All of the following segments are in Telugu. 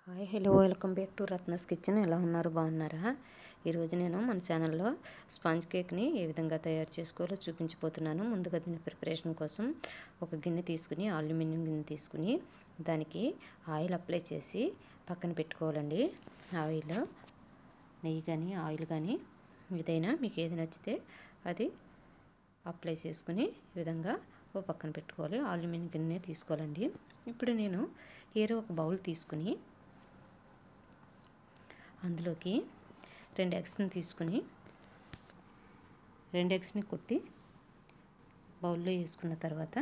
Hi hello welcome back to Ratna's Kitchen. ఎలా ఉన్నారు, బాగున్నారా? ఈరోజు నేను మన ఛానల్లో స్పాంజ్ కేక్ని ఏ విధంగా తయారు చేసుకోవాలో చూపించబోతున్నాను. ముందుగా దీని ప్రిపరేషన్ కోసం ఒక గిన్నె తీసుకుని, అల్యూమినియం గిన్నె తీసుకుని దానికి ఆయిల్ అప్లై చేసి పక్కన పెట్టుకోవాలండి. ఆయిల్, నెయ్యి కానీ ఆయిల్ కానీ ఏదైనా మీకు ఏది నచ్చితే అది అప్లై చేసుకుని ఈ విధంగా ఓ పక్కన పెట్టుకోవాలి. అల్యూమినియం గిన్నె తీసుకోవాలండి. ఇప్పుడు నేను ఏదో ఒక బౌల్ తీసుకుని అందులోకి 2 ఎగ్స్ని తీసుకుని 2 ఎగ్స్ని కొట్టి బౌల్లో వేసుకున్న తర్వాత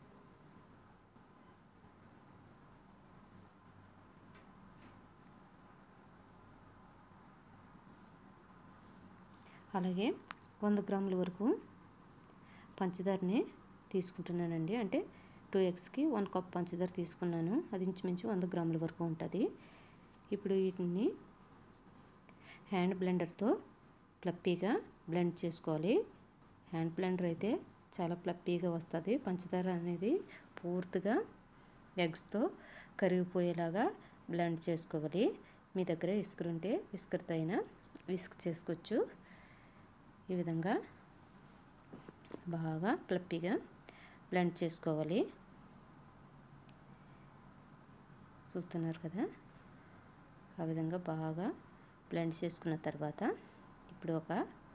అలాగే 100 గ్రాముల వరకు పంచదారని తీసుకుంటున్నానండి. అంటే 2 ఎగ్స్కి 1 కప్ పంచదార తీసుకున్నాను. అది ఇంచుమించు 100 గ్రాముల వరకు ఉంటుంది. ఇప్పుడు వీటిని హ్యాండ్ బ్లెండర్తో ఫ్లప్పీగా బ్లెండ్ చేసుకోవాలి. హ్యాండ్ బ్లెండర్ అయితే చాలా ఫ్లప్పీగా వస్తుంది. పంచదార అనేది పూర్తిగా ఎగ్స్తో కరిగిపోయేలాగా బ్లెండ్ చేసుకోవాలి. మీ దగ్గర విస్కర్ ఉంటే విస్కర్తో అయినా విస్క్ చేసుకోవచ్చు. ఈ విధంగా బాగా ఫ్లప్పీగా బ్లెండ్ చేసుకోవాలి. చూస్తున్నారు కదా, ఆ విధంగా బాగా బ్లెండ్ చేసుకున్న తర్వాత ఇప్పుడు ఒక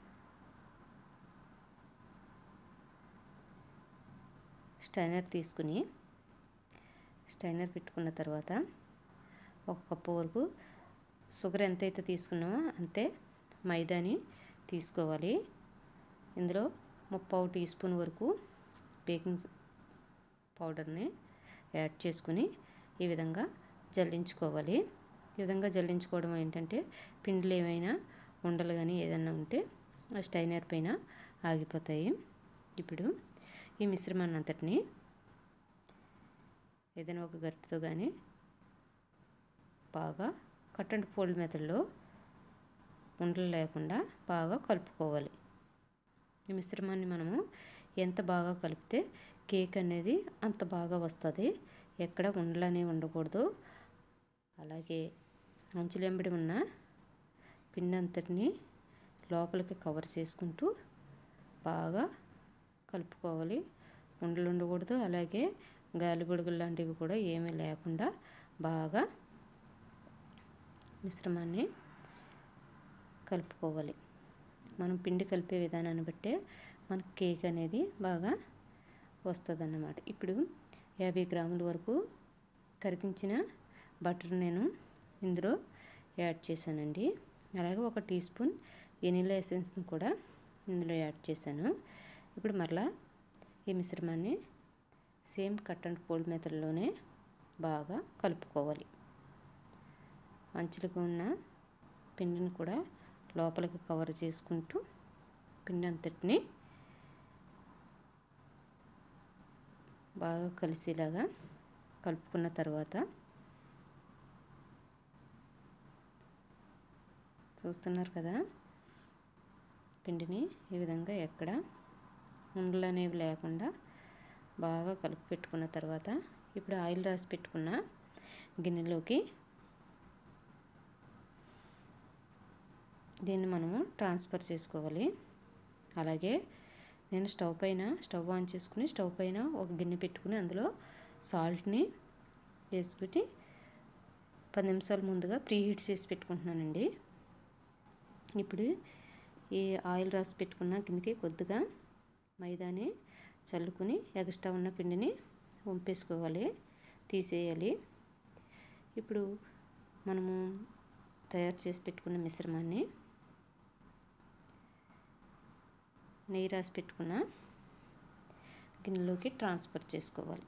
స్టైనర్ తీసుకుని స్టైనర్ పెట్టుకున్న తర్వాత 1 కప్పు వరకు షుగర్ ఎంతైతే తీసుకున్నామో అంతే మైదాని తీసుకోవాలి. ఇందులో 3/4 టీ స్పూన్ వరకు బేకింగ్ పౌడర్ని యాడ్ చేసుకుని ఈ విధంగా జల్లించుకోవాలి. ఈ విధంగా జల్లించుకోవడం ఏంటంటే పిండిలు ఏమైనా ఉండలు కానీ ఏదైనా ఉంటే ఆ స్టైనర్ పైన ఆగిపోతాయి. ఇప్పుడు ఈ మిశ్రమాన్ని అంతటిని ఏదైనా ఒక గరిటెతో కానీ బాగా కట్ అండ్ ఫోల్డ్ మెథడ్లో ఉండలు లేకుండా బాగా కలుపుకోవాలి. ఈ మిశ్రమాన్ని మనము ఎంత బాగా కలిపితే కేక్ అనేది అంత బాగా వస్తుంది. ఎక్కడ ఉండలు అనేవి ఉండకూడదు. అలాగే అంచులెంబడి ఉన్న పిండి అంతటిని లోపలికి కవర్ చేసుకుంటూ బాగా కలుపుకోవాలి. ఉండలు ఉండకూడదు. అలాగే గాలి బుడగలు లాంటివి కూడా ఏమీ లేకుండా బాగా మిశ్రమాన్ని కలుపుకోవాలి. మనం పిండి కలిపే విధానాన్ని బట్టే మనకి కేక్ అనేది బాగా వస్తుంది అన్నమాట. ఇప్పుడు 50 గ్రాముల వరకు కరిగించిన బటర్ నేను ఇందులో యాడ్ చేశానండి. అలాగే 1 టీ స్పూన్ వెనిలా ఎసెన్స్ని కూడా ఇందులో యాడ్ చేశాను. ఇప్పుడు మరలా ఈ మిశ్రమాన్ని సేమ్ కట్ అండ్ ఫోల్డ్ మెథడ్లోనే బాగా కలుపుకోవాలి. అంచులకు ఉన్న పిండిని కూడా లోపలికి కవర్ చేసుకుంటూ పిండి అంతటిని బాగా కలిసేలాగా కలుపుకున్న తర్వాత చూస్తున్నారు కదా, పిండిని ఈ విధంగా ఎక్కడ ఉండలు అనేవి లేకుండా బాగా కలిపి పెట్టుకున్న తర్వాత ఇప్పుడు ఆయిల్ రాసి పెట్టుకున్న గిన్నెలోకి దీన్ని మనము ట్రాన్స్ఫర్ చేసుకోవాలి. అలాగే నేను స్టవ్ ఆన్ చేసుకుని స్టవ్ పైన ఒక గిన్నె పెట్టుకుని అందులో సాల్ట్ని వేసుకుని 10 నిమిషాల ముందుగా ప్రీ హీట్ చేసి పెట్టుకుంటున్నానండి. ఇప్పుడు ఈ ఆయిల్ రాసి పెట్టుకున్న గిన్నెకి కొద్దిగా మైదాని చల్లుకుని ఎక్స్ట్రా ఉన్న పిండిని వంపేసుకోవాలి, తీసేయాలి. ఇప్పుడు మనము తయారు చేసి పెట్టుకున్న మిశ్రమాన్ని నెయ్యి రాసి పెట్టుకున్న గిన్నెలోకి ట్రాన్స్ఫర్ చేసుకోవాలి.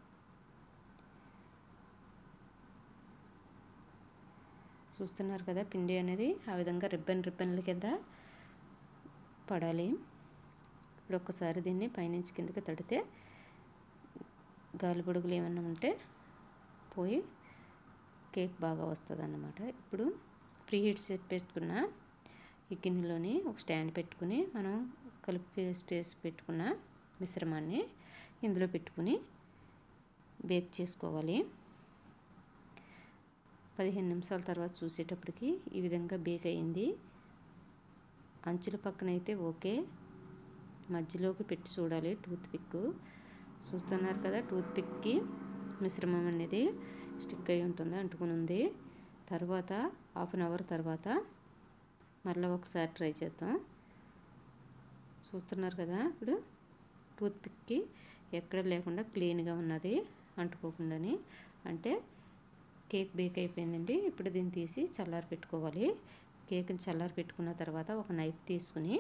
చూస్తున్నారు కదా, పిండి అనేది ఆ విధంగా రిబ్బన్ల కింద పడాలి. ఇప్పుడు ఒక్కసారి దీన్ని పైనుంచి కిందకి తడితే గాలి బుడగలు ఏమన్నా ఉంటే పోయి కేక్ బాగా వస్తుంది అన్నమాట. ఇప్పుడు ప్రీ హీట్ చేసి పెట్టుకున్న ఈ గిన్నెలోని ఒక స్టాండ్ పెట్టుకుని మనం కలిపి స్పేస్ పెట్టుకున్న మిశ్రమాన్ని ఇందులో పెట్టుకుని బేక్ చేసుకోవాలి. 15 నిమిషాల తర్వాత చూసేటప్పటికి ఈ విధంగా బేక్ అయింది. అంచుల పక్కన అయితే ఓకే, మధ్యలోకి పెట్టి చూడాలి టూత్ పిక్. చూస్తున్నారు కదా, టూత్ పిక్కి మిశ్రమం అనేది స్టిక్ అయి ఉంటుంది, అంటుకుని ఉంది. తర్వాత హాఫ్ అన్ అవర్ తర్వాత మరలా ఒకసారి ట్రై చేద్దాం. చూస్తున్నారు కదా, ఇప్పుడు టూత్ పిక్కి ఎక్కడ లేకుండా క్లీన్గా ఉన్నది, అంటుకోకుండాని. అంటే కేక్ బేక్ అయిపోయిందండి. ఇప్పుడు దీన్ని తీసి చల్లారి పెట్టుకోవాలి. కేక్ని చల్లారి పెట్టుకున్న తర్వాత ఒక నైఫ్ తీసుకుని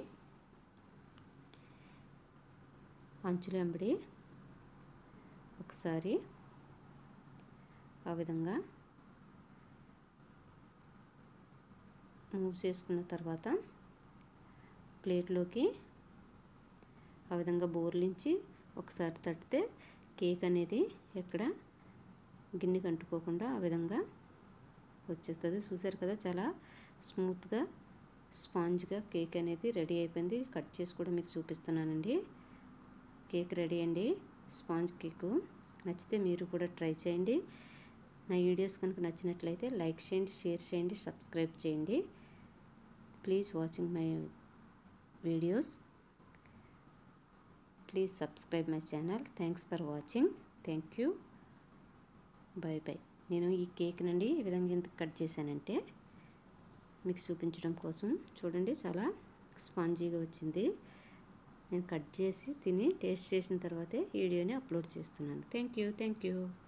అంచులు వెంబడి ఒకసారి ఆ విధంగా మూవ్ చేసుకున్న తర్వాత ప్లేట్లోకి ఆ విధంగా బోర్లించి ఒకసారి తట్టితే కేక్ అనేది ఎక్కడ గిన్నెకి అంటుకోకుండా ఆ విధంగా వచ్చేస్తుంది. చూసారు కదా, చాలా స్మూత్గా స్పాంజ్గా కేక్ అనేది రెడీ అయిపోయింది. కట్ చేసి కూడా మీకు చూపిస్తున్నానండి. కేక్ రెడీ అండి, స్పాంజ్ కేకు. నచ్చితే మీరు కూడా ట్రై చేయండి. నా వీడియోస్ కనుక నచ్చినట్లయితే లైక్ చేయండి, షేర్ చేయండి, సబ్స్క్రైబ్ చేయండి. Please watching my videos. Please subscribe my channel. Thanks for watching. Thank you. Bye bye. నేను ఈ కేక్ నుండి ఈ విధంగా ఎందుకు కట్ చేశానంటే మీకు చూపించడం కోసం. చూడండి, చాలా స్పాంజీగా వచ్చింది. నేను కట్ చేసి తిని టేస్ట్ చేసిన తర్వాతే వీడియోని అప్లోడ్ చేస్తున్నాను. Thank you.